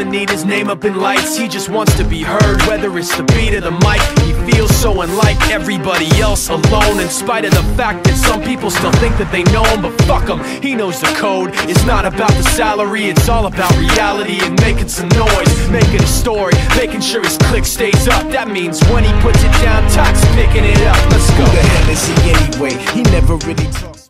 doesn't need his name up in lights. He just wants to be heard, whether it's the beat or the mic. He feels so unlike everybody else, alone, in spite of the fact that some people still think that they know him. But fuck him, he knows the code. It's not about the salary, it's all about reality and making some noise, making a story, making sure his click stays up. That means when he puts it down, Tox picking it up. Let's go. Who the hell is he anyway? He never really talks.